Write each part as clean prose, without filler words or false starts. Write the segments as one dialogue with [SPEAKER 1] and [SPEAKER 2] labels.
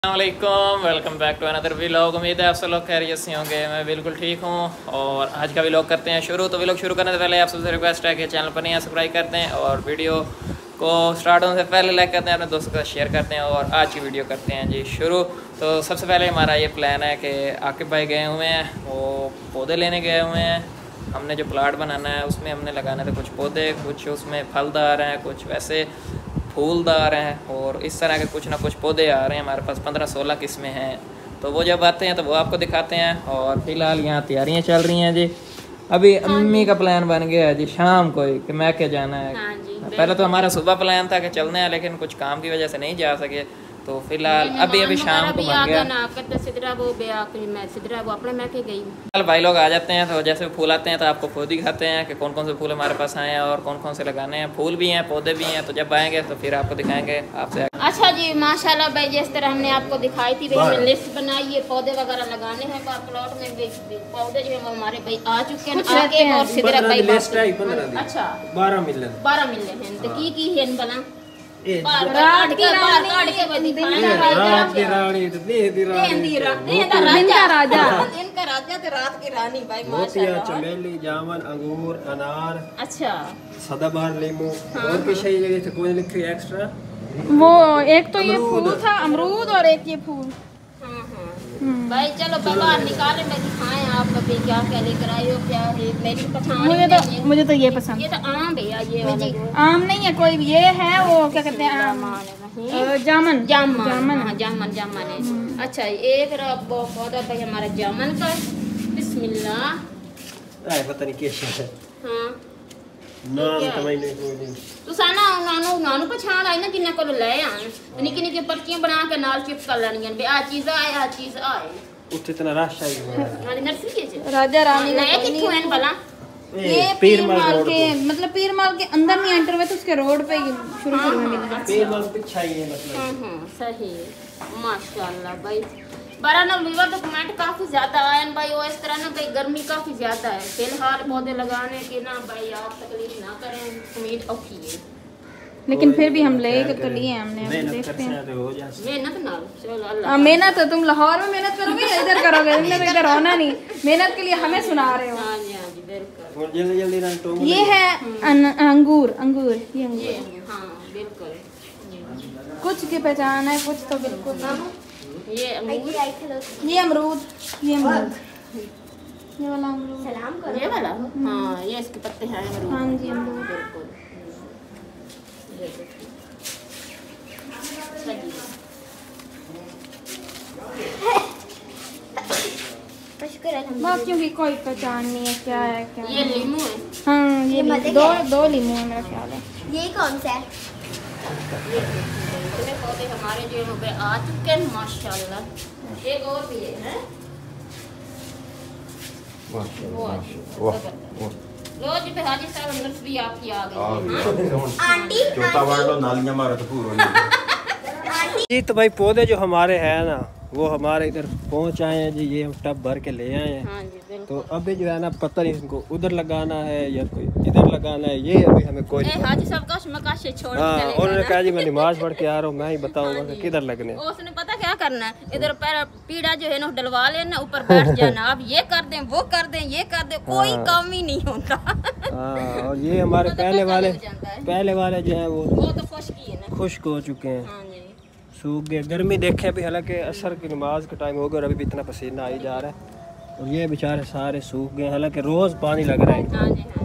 [SPEAKER 1] अस्सलामुअलैकुम, welcome back to another vlog. उम्मीद है आप सब लोग खैरियत से होंगे। मैं बिल्कुल ठीक हूँ और आज का व्लॉग करते हैं शुरू। तो व्लॉग शुरू करने से पहले आप सबसे रिक्वेस्ट है कि चैनल पर नहीं सब्सक्राइब करते हैं और वीडियो को स्टार्ट होने से पहले लाइक करते हैं, अपने दोस्तों के साथ शेयर करते हैं और आज की वीडियो करते हैं जी शुरू। तो सबसे पहले हमारा ये प्लान है कि आकिब भाई गए हुए हैं, वो पौधे लेने गए हुए हैं। हमने जो प्लाट बनाना है उसमें हमने लगाने थे कुछ पौधे, कुछ उसमें फलदार हैं, कुछ वैसे फूलदार हैं और इस तरह के कुछ ना कुछ पौधे आ रहे हैं। हमारे पास 15-16 किस्में हैं, तो वो जब आते हैं तो वो आपको दिखाते हैं। और फिलहाल यहाँ तैयारियाँ चल रही हैं जी। अभी अम्मी का प्लान बन गया है जी शाम को ही कि मैं के जाना है। पहले तो हमारा सुबह प्लान था कि चलने हैं, लेकिन कुछ काम की वजह से नहीं जा सके। तो फिलहाल अभी शाम को बन गया। कल भाई लोग आ जाते हैं तो जैसे फूल आते हैं तो आपको खुद ही दिखाते हैं कि कौन कौन से फूल हमारे पास आए हैं और कौन कौन से लगाने हैं। फूल भी हैं, पौधे भी हैं, तो जब आएंगे तो फिर आपको दिखाएंगे आपसे।
[SPEAKER 2] अच्छा जी, माशाल्लाह भाई, जिस तरह हमने आपको दिखाई थी भाई, हमने लिस्ट बनाई है, पौधे वगैरह लगाने हैं प्लॉट में। पौधे जो है वो हमारे भाई आ चुके हैं और सिदरा भाई अच्छा 12 मिल रहे हैं। तो की है भला रात की रानी भाई,
[SPEAKER 3] मोतिया, चमेली, जामुन, अंगूर, अनार,
[SPEAKER 2] अच्छा
[SPEAKER 3] सदाबहार, नींबू और भी सही जगह से कोई लिखी एक्स्ट्रा।
[SPEAKER 4] वो एक तो ये फूल था अमरूद और एक ये फूल।
[SPEAKER 2] भाई चलो बाहर निकाले, मैं दिखाएं आप अभी क्या क्या लेकर आए हो, क्या है मेरी पसंद।
[SPEAKER 4] मुझे तो ये पसंद।
[SPEAKER 2] ये तो आम भैया, ये वाला
[SPEAKER 4] आम नहीं है कोई, ये है वो क्या कहते हैं जामन।
[SPEAKER 2] जामन है। अच्छा एक पौधा भाई हमारा जामन का, बिस्मिल्लाह।
[SPEAKER 3] पता नहीं कैसे है।
[SPEAKER 2] हाँ
[SPEAKER 3] नाम समझ नहीं कोई।
[SPEAKER 2] तुसाना नानू पछाण आई ना, जिन्ने को ले आन निक्की निक्की पर्चियां बना के नाल चिप कर लेनियां बे, आ चीज आए, आ चीज आए।
[SPEAKER 3] उत्ते इतना रश आई है
[SPEAKER 2] नाली नर्सरी के
[SPEAKER 4] राजा रानी
[SPEAKER 2] नया किथों हैं भला?
[SPEAKER 4] ये पीरमाल के, मतलब पीरमाल के अंदर नहीं एंटर हुए तो उसके रोड पे शुरू में मिला।
[SPEAKER 3] पीरमाल पीछे ही है मतलब।
[SPEAKER 2] सही माशाल्लाह भाई। बराना लीवर तो कमेंट काफी ज्यादा आए भाई, वो इस तरह ना भाई गर्मी काफी ज्यादा है। फिलहाल पौधे लगाने की ना भाई आप तकलीफ ना करें, उम्मीद औखी है,
[SPEAKER 4] लेकिन फिर भी हम ले तो लिए हमने।
[SPEAKER 3] देखते हैं तो हो जाए
[SPEAKER 2] मेहनत ना। चलो अल्लाह
[SPEAKER 4] मेहनत तो तुम लाहौर में मेहनत करोगे या इधर करोगे? तुमने तो इधर होना नहीं, मेहनत के लिए हमें सुना रहे हो।
[SPEAKER 2] हाँ जी बिल्कुल।
[SPEAKER 3] और जल्दी जल्दी रन तो
[SPEAKER 4] ये है अंगूर, ये अंगूर।
[SPEAKER 2] हाँ बिल्कुल,
[SPEAKER 4] कुछ की पहचान है, कुछ तो बिल्कुल।
[SPEAKER 2] ये अमरूद,
[SPEAKER 4] ये अमरूद, ये वाला अमरूद,
[SPEAKER 2] सलाम करो, ये वाला। हाँ ये इसके पत्ते हैं अमरूद।
[SPEAKER 4] हाँ जी अमरूद।
[SPEAKER 2] बिल्कुल
[SPEAKER 4] बाकियों की कोई पहचान नहीं है क्या है क्या।
[SPEAKER 2] ये लीमू है।
[SPEAKER 4] हाँ ये दो लीमू है मेरा ख्याल है।
[SPEAKER 5] ये कौन सा है?
[SPEAKER 2] इतने पौधे हमारे जो पे आ चुके हैं माशाल्लाह। एक और भी है लो जी पे हाजी साहब अंदर से भी आपकी आ गई।
[SPEAKER 5] आंटी
[SPEAKER 6] चौथा वार्ड लो नालियां मारा तो पूरा
[SPEAKER 3] जी। तो भाई पौधे जो हमारे हैं ना वो हमारे इधर पहुंच आए हैं जी। ये हम टब भर के ले आए हैं।
[SPEAKER 2] हाँ जी बिल्कुल।
[SPEAKER 3] तो अभी जो है ना पता नहीं इनको उधर लगाना है या कोई इधर लगाना है, ये अभी हमें कोई नहीं।
[SPEAKER 2] हाजी साहब का मकाश छोड़ के
[SPEAKER 3] हाँ,
[SPEAKER 2] चले गए
[SPEAKER 3] उन्होंने
[SPEAKER 2] ना।
[SPEAKER 3] कहा जी मैं नमाज पढ़ के आ रहा हूँ, मैं ही बताऊंगा कि किधर लगने।
[SPEAKER 2] उसने पता क्या करना है, इधर पैर पीड़ा जो है ना डलवा लेना, ऊपर बैठ जाना। आप ये कर दें, वो कर दें, ये कर दें, कोई काम ही नहीं होता।
[SPEAKER 3] हाँ, और ये हमारे पहले वाले जो है वो
[SPEAKER 2] तो खुशकी है ना,
[SPEAKER 3] खुश्क हो चुके हैं,
[SPEAKER 2] हाँ जी
[SPEAKER 3] सूख गए। गर्मी देखे अभी, हालांकि असर की नमाज का टाइम हो गया और अभी भी इतना पसीना आई जा रहा है और ये बेचारे सारे सूख गए, हालांकि रोज पानी लग रहा है।
[SPEAKER 2] हाँ जी हाँ।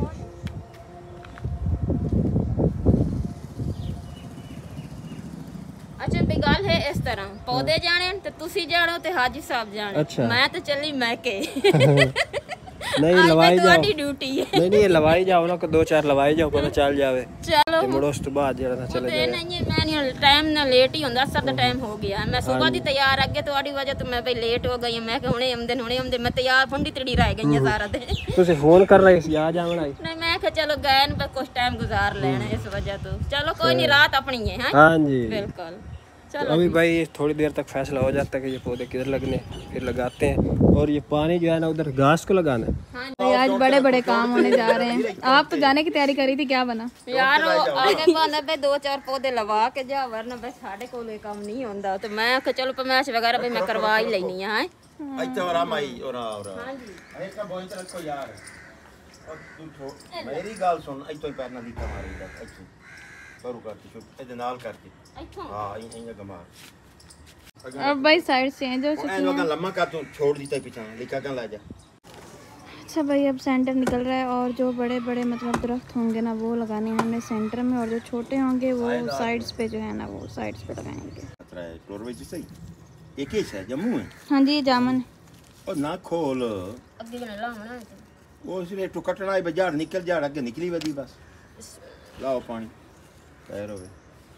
[SPEAKER 2] अच्छा बिगाल है इस तरह, पौधे जाने तो तुसी जानो ते हाजी साहब जाने।
[SPEAKER 3] अच्छा।
[SPEAKER 2] मैं तो चली मैं के
[SPEAKER 3] नहीं लवाई जाओ,
[SPEAKER 2] ड्यूटी है।
[SPEAKER 3] नहीं ये लवाई जाओ ना, 2-4 लवाई जाओ, पता चल जावे।
[SPEAKER 2] चलो
[SPEAKER 3] ते मुड़ो उस तो बाद जरा ना चले जाए।
[SPEAKER 2] नहीं मैं टाइम ना लेट ही होंदा, असर दा टाइम हो गया। मैं सुबह दी तैयार अगे तुम्हारी वजह तो मैं भाई लेट हो गई। मैं हुणे आमदे मैं तैयार फंडी तड़ी रह गई है सारा दिन।
[SPEAKER 3] तुसी फोन कर रहे सी आ जावना ही।
[SPEAKER 2] नहीं मैं कहा चलो गए न कुछ टाइम गुजार लेना इस वजह तो। चलो कोई नहीं, रात अपनी है।
[SPEAKER 3] हां जी
[SPEAKER 2] बिल्कुल।
[SPEAKER 3] तो अभी भाई थोड़ी देर तक फैसला हो जाता है कि ये पौधे किधर लगने, फिर लगाते हैं। और ये पानी जो है ना उधर घास को लगाना है।
[SPEAKER 4] भाई आज बड़े बड़े काम होने जा रहे हैं। आप तो जाने की तैयारी करी थी, क्या बना
[SPEAKER 2] यार आगे बना पे 2-4 पौधे लगा के जा, वरना बस साढ़े को ये काम नहीं होता। तो मैं चलो पैमाइश वगैरह भी मैं करवा ही लेनी है।
[SPEAKER 6] अच्छा और आई और हां जी एक का बोई तरह को यार और तू मेरी गाल सुन इतो ही पैरना दी मारी दा अच्छा करू करके शुरू ए नाल करके हां ये गमा
[SPEAKER 4] अब भाई साइड चेंज हो चुकी है।
[SPEAKER 6] लम्मा का तू छोड़ दीता पीछे लिखा का ला जा।
[SPEAKER 4] अच्छा भाई अब सेंटर निकल रहा है और जो बड़े बड़े मतलब दरख्त होंगे ना वो लगाने हैं हमने सेंटर में, और जो छोटे होंगे वो साइड्स पे जो है ना वो साइड्स पे लगाएंगे।
[SPEAKER 6] खतरा है क्लोरवेज सही एक ही है जम्मू है।
[SPEAKER 4] हाँ जी जामन
[SPEAKER 6] और ना खोल
[SPEAKER 2] अगे बना लावना
[SPEAKER 6] वो इसलिए टू कटना है बाजार निकल जा आगे निकली वदी बस लाओ पानी पैर होवे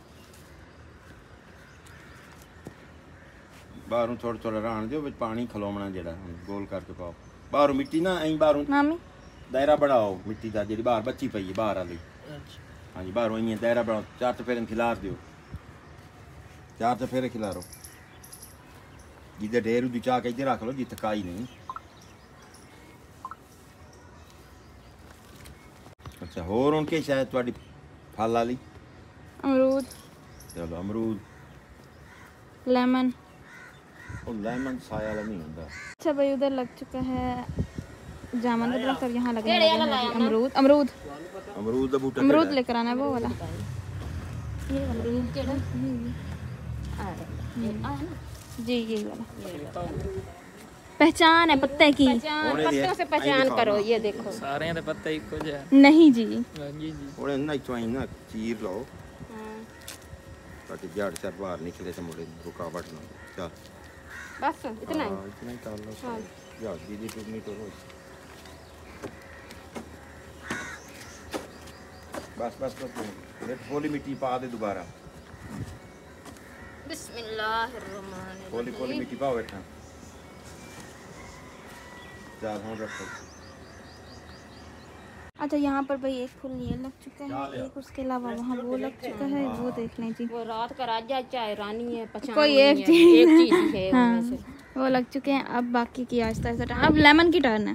[SPEAKER 6] बाहरों थोड़ा थोड़ा रहन दियो पानी खलोमना जेड़ा गोल करके पाओ बाहरों मिट्टी ना ऐ बाहरों
[SPEAKER 4] मामी
[SPEAKER 6] दायरा बनाओ मिट्टी दा जेड़ी बाहर बच्ची पई है बाहर वाली। हां जी बाहरों ऐ दायरा बनाओ 4 चफेरे खिलार दियो 4 चफेरे खिलारो जिधर ढेर दी चा के इधर रख लो जिथे काई नहीं। अच्छा होर उनके शायद ਤੁਹਾਡੀ फल वाली
[SPEAKER 4] अमरूद
[SPEAKER 6] चलो अमरूद
[SPEAKER 4] लेमन
[SPEAKER 6] और लेमन साया वाला नहीं होता।
[SPEAKER 4] अच्छा भाई उधर लग चुका है जामन का दरख्त और यहाँ लगे हैं अमरूद अमरूद
[SPEAKER 6] अमरूद का बूटा
[SPEAKER 4] अमरूद लेकर आना है वो वाला।
[SPEAKER 2] ये अमरूद केड़ा
[SPEAKER 4] जी ये वाला पहचान है पत्ते की,
[SPEAKER 2] पत्तों से पहचान करो। ये देखो
[SPEAKER 1] सारे दे पत्ते इको जे
[SPEAKER 4] नहीं जी
[SPEAKER 1] जी जी
[SPEAKER 6] ओए ना इतवाई ना चीर लो ताकि जड़ से बाहर निकले तो मुड़े रुकावट ना हो। चल
[SPEAKER 2] बस इतना ही
[SPEAKER 6] इतना ही कर लो। हां या दीदी टूटनी तो रोज बस बस बस ये थोड़ी मिट्टी पा दे दोबारा।
[SPEAKER 2] बिस्मिल्लाहिर्रहमानिर्रहीम
[SPEAKER 6] थोड़ी मिट्टी पाओ बैठा जा हो रखो।
[SPEAKER 4] अच्छा यहाँ पर भाई एक फूल ये लग चुका है, एक उसके अलावा वहाँ वो लग चुका है, वो देख लें जी।
[SPEAKER 2] वो रात का राजा चाहे रानी है पहचान
[SPEAKER 4] कोई एक
[SPEAKER 2] चीज है
[SPEAKER 4] हाँ, वो लग चुके हैं। अब बाकी की आहिस्ता आहिस्ता अब लेमन की टर्न है।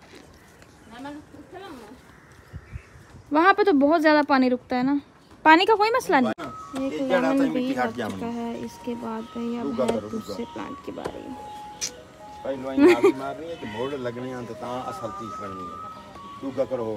[SPEAKER 4] वहाँ पे तो बहुत ज्यादा पानी रुकता है ना, पानी का कोई मसला नहीं। एक लेमन भी लग चुका है। इसके बाद भाई अब है दूसरे प्लांट की बारी।
[SPEAKER 6] पहले ही मारनी है तो मोड़ लगने आते ता असल चीज बननी है। तू क्या करो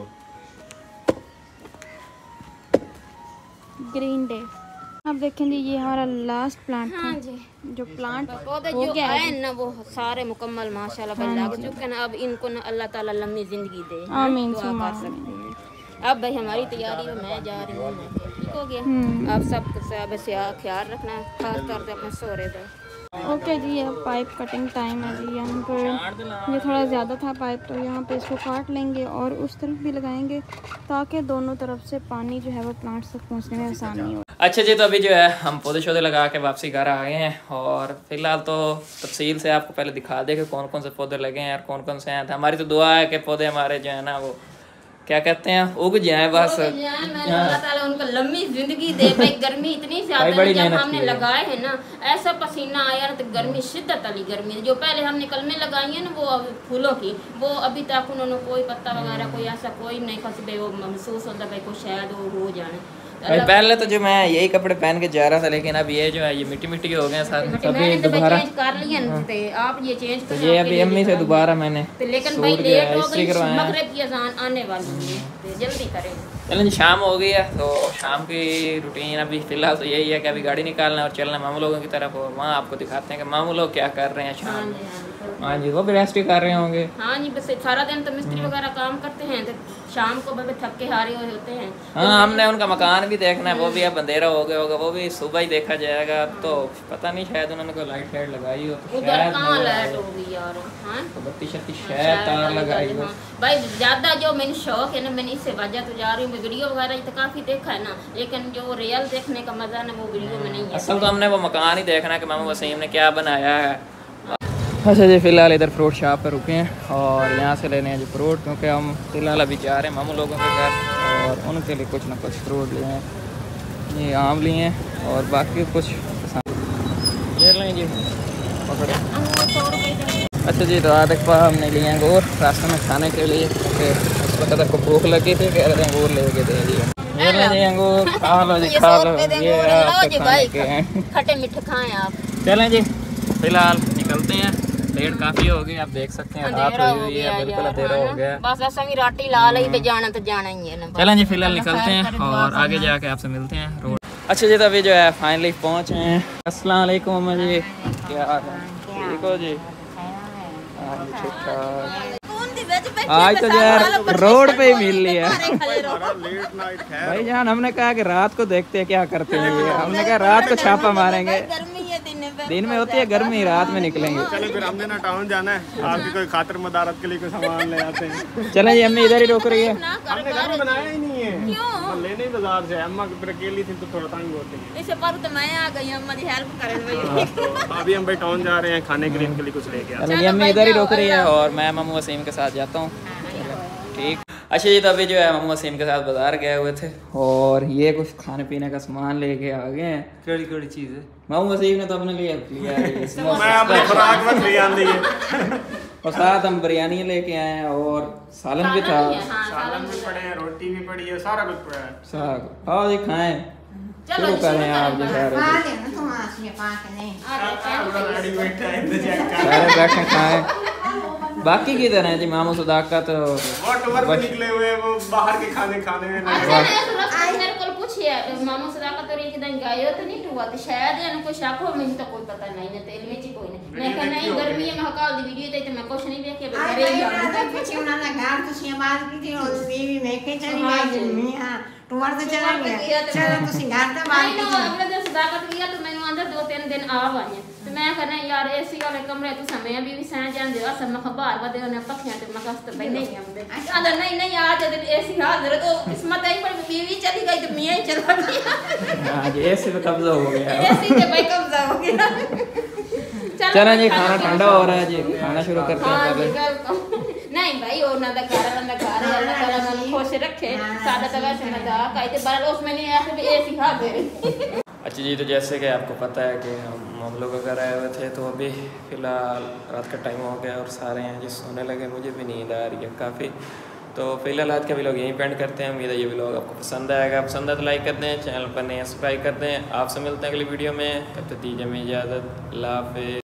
[SPEAKER 4] ग्रीन डे। अब देखें जी ये हमारा लास्ट प्लांट था। जो प्लांट
[SPEAKER 2] पौधे जो है ना वो सारे मुकम्मल माशाल्लाह भाई लग चुके हैं। अब इनको ना अल्लाह ताला लंबी जिंदगी दे,
[SPEAKER 4] आमीन
[SPEAKER 2] दुआ कर सकते हैं। अब भाई हमारी तैयारी है, मैं जा रही हूँ, ठीक हो गया। अब सब ख्याल रखना है, खास तौर से अपने सोरे का।
[SPEAKER 4] ओके जी अब पाइप कटिंग टाइम है जी। यहाँ पर ये थोड़ा ज़्यादा था पाइप, तो यहाँ पे इसको काट लेंगे और उस तरफ भी लगाएंगे ताकि दोनों तरफ से पानी जो है वो प्लांट्स तक पहुँचने में आसानी हो।
[SPEAKER 1] अच्छा जी, तो अभी जो है हम पौधे शौधे लगा के वापसी घर आ गए हैं और फिलहाल तो तफसील से आपको पहले दिखा दे कि कौन कौन से पौधे लगे हैं और कौन कौन से हैं। हमारी तो दुआ है कि पौधे हमारे जो है ना वो क्या कहते हैं उग जाए बस,
[SPEAKER 2] अल्लाह ताला उनको लंबी जिंदगी दे। भाई गर्मी इतनी ज्यादा जब हमने लगाए हैं ना ऐसा पसीना आया ना, तो गर्मी शिद्दत वाली गर्मी जो पहले हमने कलमें लगाई है ना वो फूलों की, वो अभी तक उन्होंने कोई पत्ता वगैरह कोई ऐसा कोई नहीं खसबे वो महसूस होता भाई को शायद वो हो जाने।
[SPEAKER 1] भाई पहले तो जो मैं यही कपड़े पहन के जा रहा था, लेकिन अब ये जो है ये मिट्टी मिट्टी हो गए सारे, अभी दोबारा
[SPEAKER 2] कर लिए आप ये चेंज
[SPEAKER 1] तो ये अभी अम्मी से दोबारा मैंने
[SPEAKER 2] लेकिन भाई लेट हो गई, मगरिब की अजान आने वाली है तो जल्दी करें।
[SPEAKER 1] चलें शाम हो गई है तो शाम की रूटीन अभी फिलहाल तो यही है कि अभी गाड़ी निकालना और चलना मामू लोगों की तरफ, और वहाँ आपको दिखाते हैं कि मामू लोग क्या कर रहे हैं शाम में। हाँ जी वो भी रेस्ट ही कर रहे होंगे।
[SPEAKER 2] हाँ जी बस सारा दिन तो मिस्त्री वगैरह काम करते हैं तो शाम को भी थके हारे हुए होते हैं।
[SPEAKER 1] हाँ हमने उनका मकान भी देखना है, वो भी अब अंधेरा हो गया होगा, वो भी सुबह ही देखा जाएगा। अब तो पता नहीं शायद उन्होंने कोई लाइट शाइट लगाई हो तो
[SPEAKER 2] शायद कहाँ लाइट होगी यार। हाँ
[SPEAKER 1] तो बत्ती शत्ती शायद तार लगाई हो।
[SPEAKER 2] भाई ज्यादा जो मैंने शौक है ना मैंने इससे वजह तो जा रही हूँ, वीडियो वगैरह तो काफी देखा है ना, लेकिन जो रियल देखने का मजा ना वो वीडियो में नहीं है।
[SPEAKER 1] असल तो हमने वो मकान ही देखना है कि मामू वसीम ने क्या बनाया है। अच्छा जी फिलहाल इधर फ्रूट शॉप पर रुके हैं और यहाँ से लेने हैं जी फ्रूट, क्योंकि हम फिलहाल अभी जा रहे हैं मामू लोगों के घर और उनके लिए कुछ ना कुछ फ्रूट लिए हैं। ये आम लिए हैं और बाकी कुछ नहीं जी पकड़े। अच्छा जी, तो आधे पा हमने लिए अंगूर रास्ते में खाने के लिए, उस वक्त आपको भूख लगी थी, कह रहे अंगूर लेके दे दिए। ये ले जी अंगूर, खा लो जी, खा लो, ये आपके खाने के हैं,
[SPEAKER 2] खट्टे मीठे खाएं आप।
[SPEAKER 1] चलें जी फिलहाल निकलते हैं, लेट काफ़ी हो गई, आप देख सकते हैं रात हुई हुई है, बिल्कुल अंधेरा हो गया।
[SPEAKER 2] बस ऐसा भी राटी ला ली तो जाना ही है ना।
[SPEAKER 1] चलें जी फिलहाल निकलते हैं और आगे जाके आपसे मिलते हैं रोड। अच्छा जी, तो अभी जो है फाइनली पहुँचे हैं। अस्सलाम वालेकुम अम्मा जी, क्या हाल है? ठीक हो जी? ठीक ठाक। आज तो यार रोड पे ही मिल लिया भाई जान। हमने कहा कि रात को देखते हैं क्या करते हैं ये, हमने कहा रात को छापा मारेंगे, दिन में होती है गर्मी, रात में निकलेंगे।
[SPEAKER 3] चलो फिर हमने ना टाउन जाना है, आपकी कोई खातिर मदारत के लिए कोई सामान ले आते हैं।
[SPEAKER 1] चलें जी, अम्मी इधर ही रोक रही है।
[SPEAKER 3] हमने घर में बनाया ही नहीं है, लेने ही बाजार से। अम्मा फिर अकेली थी तो थोड़ा तंग होती है।
[SPEAKER 2] इसे पर तो मैं आ गई, अम्मा जी हेल्प करे भाई।
[SPEAKER 3] अभी हम भाई टाउन जा रहे हैं, खाने के लिए इनके लिए कुछ लेके आते हैं।
[SPEAKER 1] चलें, अम्मी इधर ही रोक रही है और मैं मामू वसीम के साथ जाता हूँ। ठीक। अच्छा जी, तो अभी जो है मामू वसीम के साथ बाजार गए हुए थे और ये कुछ खाने पीने का सामान लेके आ गए हैं।
[SPEAKER 3] कड़ी चीज है
[SPEAKER 1] मामू वसीम ने तो अपने लिए लिया है
[SPEAKER 3] मैं अपनी खुराक में ले आंदी है।
[SPEAKER 1] और साथ हम बिरयानी लेके आए हैं और सालन भी था,
[SPEAKER 3] सालन भी पड़े हैं, रोटी भी पड़ी है, सारा कुछ पड़ा है।
[SPEAKER 1] साग आओ जी खाएं, शुरू करें आप जो सारे बैठे खाएं। बाकी की तरह जी मामू सदाकत
[SPEAKER 3] वो निकले हुए वो बाहर के खाने में।
[SPEAKER 2] मेरे को पूछिए मामू सदाकत और एक दिन गए हो तो नहीं हुआ तो शायद इनको कोई शक हो, मुझे तो कोई पता नहीं है, तेल में कोई नहीं। मैं कहा नहीं गर्मी में हकाल दी वीडियो तो मैं कुछ नहीं देखे घरे ही आऊं।
[SPEAKER 5] पीछे उन्होंने घर तो सियाबाद की थी और बीवी में के चली गई मियां तुम्हारे तो चला गया। चलो तो सिंगार तो बात
[SPEAKER 2] नहीं नो अगले दिन सदाकत गया तो मैंने अंदर 2-3 दिन आ गए तो मैं कहना यार एसी वाले कमरे तो समय भी सह जान दे सब मैं खबर वदे ने पखियां ते मैं कस्त भाई नहीं आंदे अंदर नहीं आज दिन एसी हाजिर तो किस्मत आई पर बीवी चली गई तो मियां ही चला गया।
[SPEAKER 1] आज एसी पे कब्जा हो गया,
[SPEAKER 2] एसी पे भाई कब्जा हो गया।
[SPEAKER 1] चलो जी, खाना ठंडा हो रहा है जी, खाना शुरू करते हैं पहले।
[SPEAKER 2] नहीं भाई ਉਹਨਾਂ ਦਾ ਘਰ ਅੱਲਾ ਤਾਲਾ ਨੂੰ ਖੁਸ਼ ਰੱਖੇ, ਸਾਡਾ ਤਾਂ वैसे मजाक आई थे पर उसमें नहीं ऐसे भी एसी हाजिर।
[SPEAKER 1] अच्छा जी, तो जैसे कि आपको पता है कि हम लोग अगर आए हुए थे तो अभी फ़िलहाल रात का टाइम हो गया और सारे हैं जो सोने लगे, मुझे भी नींद आ रही है काफ़ी। तो फिलहाल आज का व्लॉग यहीं पेंड करते हैं। उम्मीद है ये व्लॉग आपको पसंद आएगा, पसंद है तो लाइक कर दें, चैनल पर नए सब्सक्राइब कर दें। आपसे मिलते हैं अगली वीडियो में, तब तक दीजिए हमें इजाज़त। अल्लाह हाफ़िज़।